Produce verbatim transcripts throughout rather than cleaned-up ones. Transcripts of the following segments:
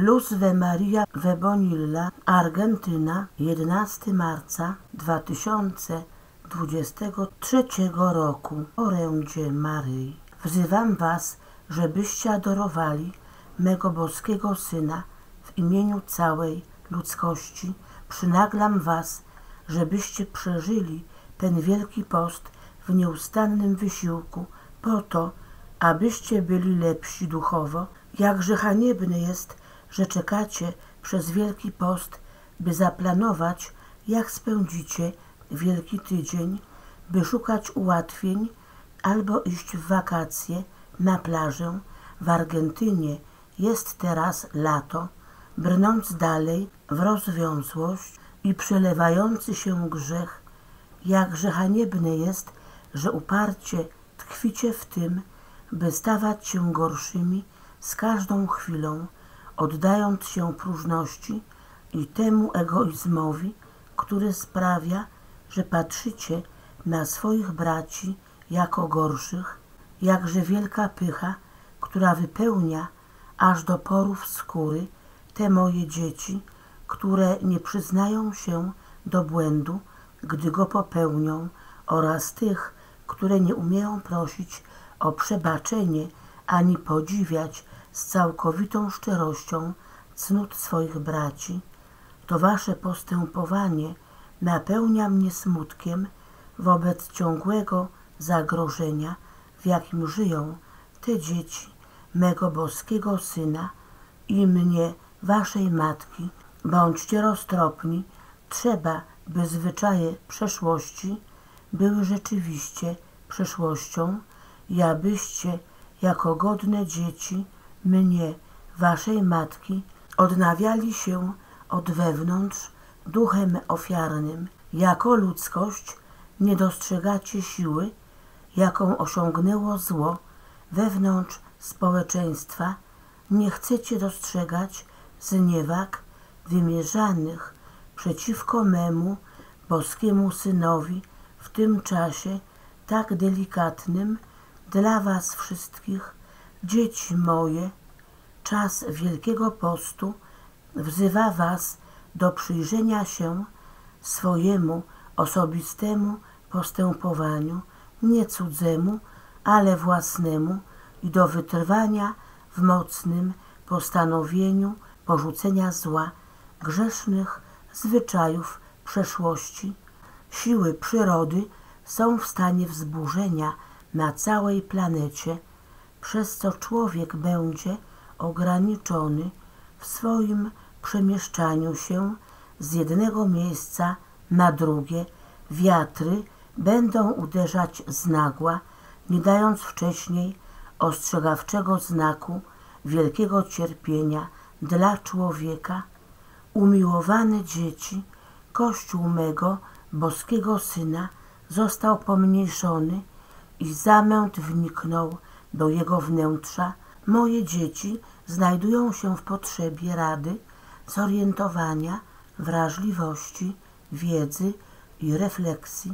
Luz de Maria de Bonilla, Argentyna, jedenastego marca dwa tysiące dwudziestego trzeciego roku. Orędzie Maryi. Wzywam was, żebyście adorowali mego boskiego Syna w imieniu całej ludzkości. Przynaglam was, żebyście przeżyli ten wielki post w nieustannym wysiłku po to, abyście byli lepsi duchowo. Jakże haniebne jest, że czekacie przez Wielki Post, by zaplanować, jak spędzicie Wielki Tydzień, by szukać ułatwień albo iść w wakacje na plażę. W Argentynie jest teraz lato, brnąc dalej w rozwiązłość i przelewający się grzech. Jakże haniebne jest, że uparcie tkwicie w tym, by stawać się gorszymi z każdą chwilą, oddając się próżności i temu egoizmowi, który sprawia, że patrzycie na swoich braci jako gorszych. Jakże wielka pycha, która wypełnia aż do porów skóry te moje dzieci, które nie przyznają się do błędu, gdy go popełnią, oraz tych, które nie umieją prosić o przebaczenie ani podziwiać z całkowitą szczerością cnót swoich braci. To wasze postępowanie napełnia mnie smutkiem wobec ciągłego zagrożenia, w jakim żyją te dzieci mego boskiego Syna i mnie, waszej Matki. Bądźcie roztropni, trzeba, by zwyczaje przeszłości były rzeczywiście przeszłością i abyście jako godne dzieci mnie, waszej Matki, odnawiali się od wewnątrz duchem ofiarnym. Jako ludzkość nie dostrzegacie siły, jaką osiągnęło zło wewnątrz społeczeństwa. Nie chcecie dostrzegać zniewag wymierzanych przeciwko memu boskiemu Synowi w tym czasie tak delikatnym dla was wszystkich. Dzieci moje, czas Wielkiego Postu wzywa was do przyjrzenia się swojemu osobistemu postępowaniu, nie cudzemu, ale własnemu, i do wytrwania w mocnym postanowieniu porzucenia zła, grzesznych zwyczajów przeszłości. Siły przyrody są w stanie wzburzenia na całej planecie, przez co człowiek będzie ograniczony w swoim przemieszczaniu się z jednego miejsca na drugie. Wiatry będą uderzać znagła, nie dając wcześniej ostrzegawczego znaku wielkiego cierpienia dla człowieka. Umiłowane dzieci, Kościół mego boskiego Syna został pomniejszony i zamęt wniknął do jego wnętrza. Moje dzieci znajdują się w potrzebie rady, zorientowania, wrażliwości, wiedzy i refleksji.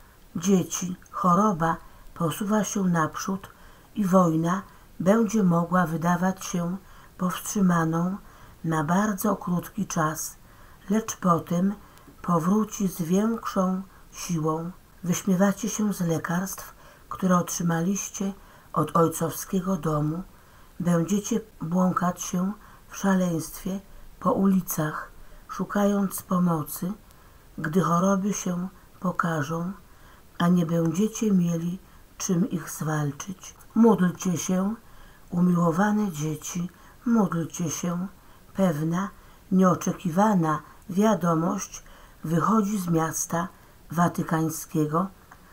Dzieci, choroba posuwa się naprzód i wojna będzie mogła wydawać się powstrzymaną na bardzo krótki czas, lecz potem powróci z większą siłą. Wyśmiewacie się z lekarstw, które otrzymaliście od ojcowskiego domu. Będziecie błąkać się w szaleństwie po ulicach, szukając pomocy, gdy choroby się pokażą, a nie będziecie mieli czym ich zwalczyć. Módlcie się, umiłowane dzieci, módlcie się. Pewna, nieoczekiwana wiadomość wychodzi z miasta watykańskiego.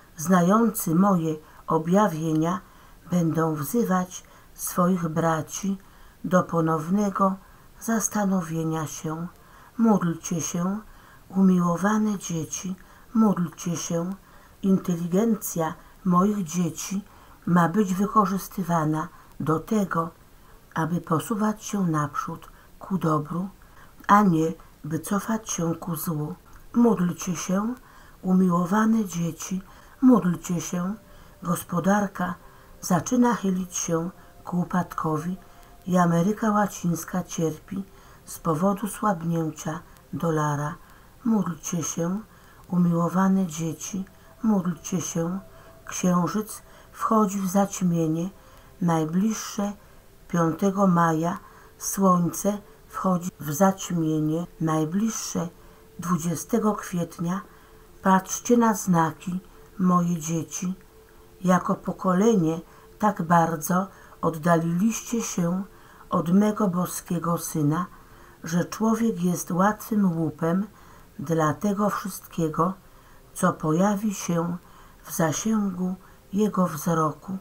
Znający moje objawienia będą wzywać swoich braci do ponownego zastanowienia się. Módlcie się, umiłowane dzieci, módlcie się. Inteligencja moich dzieci ma być wykorzystywana do tego, aby posuwać się naprzód ku dobru, a nie by cofać się ku złu. Módlcie się, umiłowane dzieci, módlcie się. Gospodarka zaczyna chylić się ku upadkowi i Ameryka Łacińska cierpi z powodu słabnięcia dolara. Módlcie się, umiłowane dzieci, módlcie się. Księżyc wchodzi w zaćmienie. Najbliższe piątego maja słońce wchodzi w zaćmienie. Najbliższe dwudziestego kwietnia. Patrzcie na znaki, moje dzieci. Jako pokolenie tak bardzo oddaliliście się od mego boskiego Syna, że człowiek jest łatwym łupem dla tego wszystkiego, co pojawi się w zasięgu jego wzroku.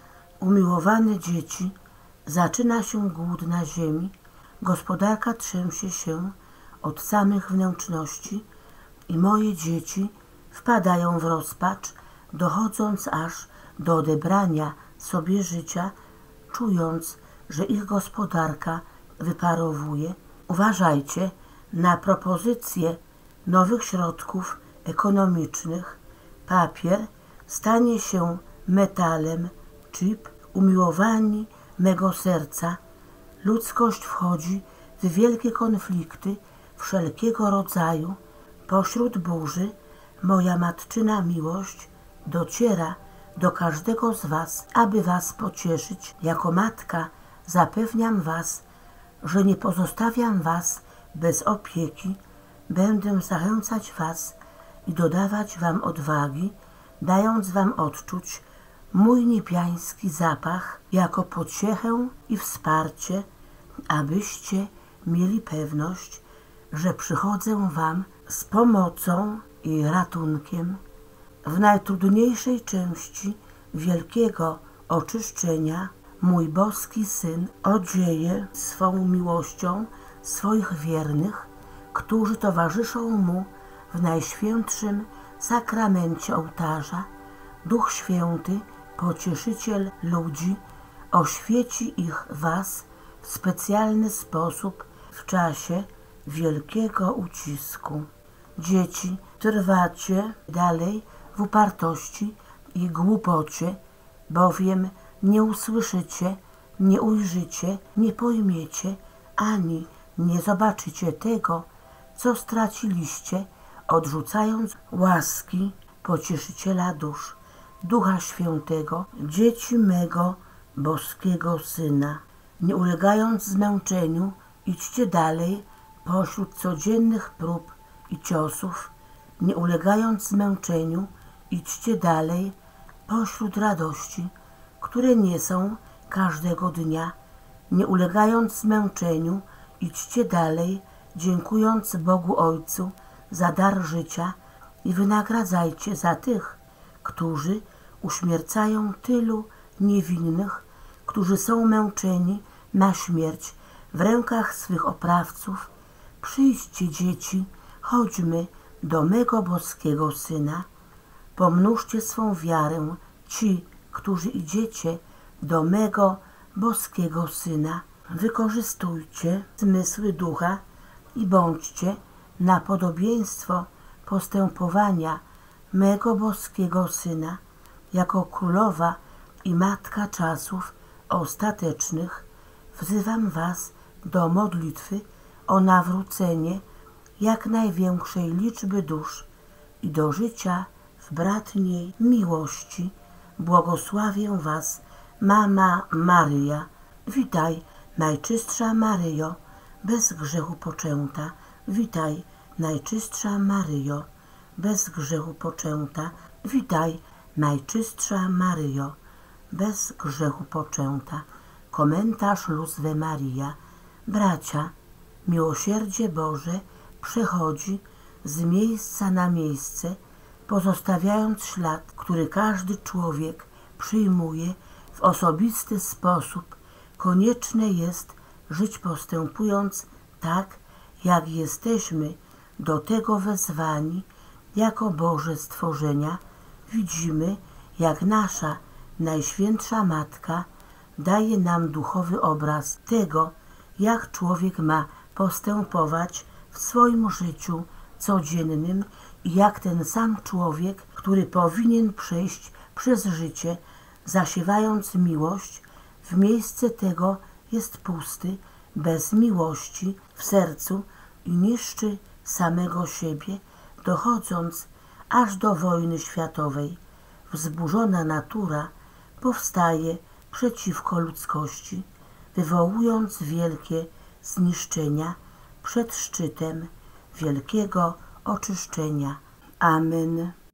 Umiłowane dzieci, zaczyna się głód na ziemi, gospodarka trzęsie się od samych wnętrzności i moje dzieci wpadają w rozpacz, dochodząc aż do odebrania sobie życia, czując, że ich gospodarka wyparowuje. Uważajcie na propozycje nowych środków ekonomicznych. Papier stanie się metalem, chip, umiłowani mego serca. Ludzkość wchodzi w wielkie konflikty wszelkiego rodzaju. Pośród burzy moja matczyna miłość dociera do każdego z was, aby was pocieszyć. Jako matka zapewniam was, że nie pozostawiam was bez opieki. Będę zachęcać was i dodawać wam odwagi, dając wam odczuć mój niebiański zapach jako pociechę i wsparcie, abyście mieli pewność, że przychodzę wam z pomocą i ratunkiem. W najtrudniejszej części wielkiego oczyszczenia mój boski Syn odzieje swą miłością swoich wiernych, którzy towarzyszą Mu w najświętszym sakramencie ołtarza. Duch Święty, Pocieszyciel ludzi, oświeci ich was w specjalny sposób w czasie wielkiego ucisku. Dzieci, trwacie dalej w upartości i głupocie, bowiem nie usłyszycie, nie ujrzycie, nie pojmiecie, ani nie zobaczycie tego, co straciliście, odrzucając łaski Pocieszyciela dusz, Ducha Świętego, dzieci mego boskiego Syna. Nie ulegając zmęczeniu, idźcie dalej pośród codziennych prób i ciosów. Nie ulegając zmęczeniu, idźcie dalej pośród radości, które nie są każdego dnia. Nie ulegając zmęczeniu, idźcie dalej, dziękując Bogu Ojcu za dar życia i wynagradzajcie za tych, którzy uśmiercają tylu niewinnych, którzy są męczeni na śmierć w rękach swych oprawców. Przyjdźcie, dzieci, chodźmy do mego boskiego Syna. Pomnóżcie swą wiarę, ci, którzy idziecie do mego boskiego Syna. Wykorzystujcie zmysły ducha i bądźcie na podobieństwo postępowania mego boskiego Syna. Jako królowa i matka czasów ostatecznych wzywam was do modlitwy o nawrócenie jak największej liczby dusz i do życia w bratniej miłości. Błogosławię was, Mama Maryja. Witaj, Najczystsza Maryjo, bez grzechu poczęta. Witaj, Najczystsza Maryjo, bez grzechu poczęta. Witaj, Najczystsza Maryjo, bez grzechu poczęta. Komentarz Luzwe Maria. Bracia, miłosierdzie Boże przechodzi z miejsca na miejsce, pozostawiając ślad, który każdy człowiek przyjmuje w osobisty sposób. Konieczne jest żyć postępując tak, jak jesteśmy do tego wezwani jako Boże stworzenia. Widzimy, jak nasza Najświętsza Matka daje nam duchowy obraz tego, jak człowiek ma postępować w swoim życiu codziennym i jak ten sam człowiek, który powinien przejść przez życie, zasiewając miłość, w miejsce tego jest pusty, bez miłości w sercu i niszczy samego siebie, dochodząc aż do wojny światowej. Wzburzona natura powstaje przeciwko ludzkości, wywołując wielkie zniszczenia przed szczytem wielkiego oczyszczenia. Amen.